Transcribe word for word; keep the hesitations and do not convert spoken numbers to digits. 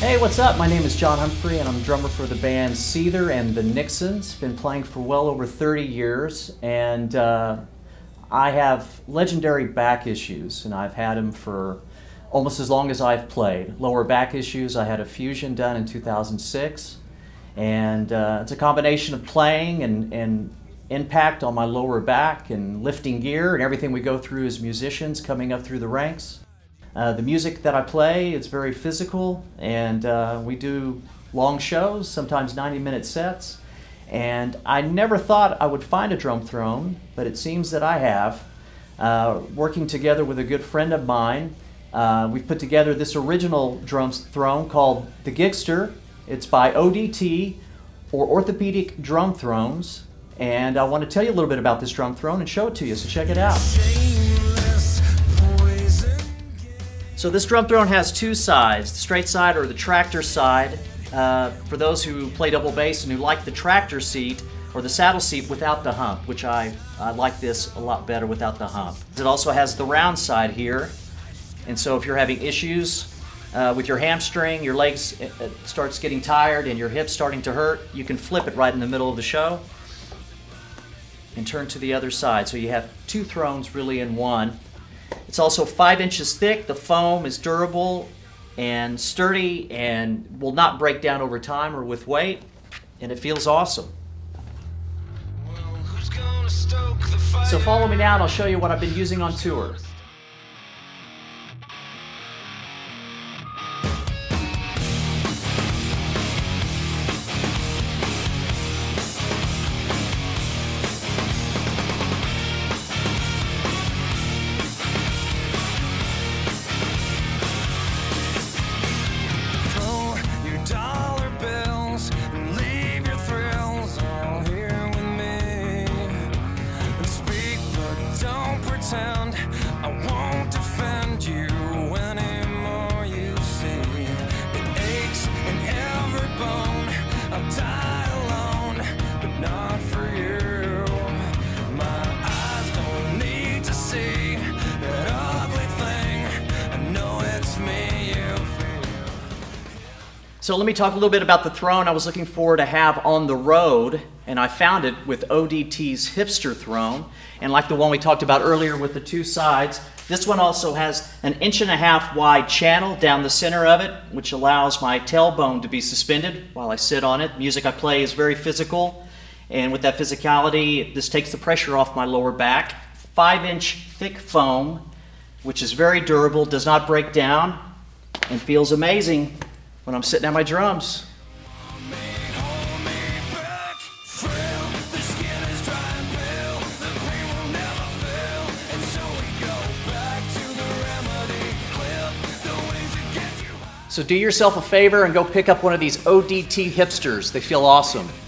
Hey, what's up? My name is John Humphrey and I'm drummer for the band Seether and the Nixons. Been playing for well over thirty years, and uh, I have legendary back issues, and I've had them for almost as long as I've played. Lower back issues, I had a fusion done in two thousand six, and uh, it's a combination of playing and, and impact on my lower back and lifting gear and everything we go through as musicians coming up through the ranks. Uh, the music that I play is very physical, and uh, we do long shows, sometimes ninety minute sets. And I never thought I would find a drum throne, but it seems that I have. Uh, working together with a good friend of mine, uh, we've put together this original drum throne called the Gigster. It's by O D T, or Orthopedic Drum Thrones. And I want to tell you a little bit about this drum throne and show it to you, so check it out. So this drum throne has two sides, the straight side or the tractor side. Uh, for those who play double bass and who like the tractor seat or the saddle seat without the hump, which I, I like this a lot better without the hump. It also has the round side here, and so if you're having issues uh, with your hamstring, your legs it, it starts getting tired and your hips starting to hurt, you can flip it right in the middle of the show and turn to the other side. So you have two thrones really in one. It's also five inches thick. The foam is durable and sturdy and will not break down over time or with weight, and it feels awesome. So follow me now and I'll show you what I've been using on tour. I won't defend you anymore, you see. It aches in every bone. I'll die alone, but not for you. My eyes don't need to see that ugly thing. I know it's me you feel. So let me talk a little bit about the throne I was looking for to have on the road, and I found it with O D T's Hipster throne. And like the one we talked about earlier with the two sides, this one also has an inch and a half wide channel down the center of it, which allows my tailbone to be suspended while I sit on it. Music I play is very physical, and with that physicality, this takes the pressure off my lower back. Five inch thick foam, which is very durable, does not break down, and feels amazing when I'm sitting at my drums. So do yourself a favor and go pick up one of these O D T Hipsters. They feel awesome.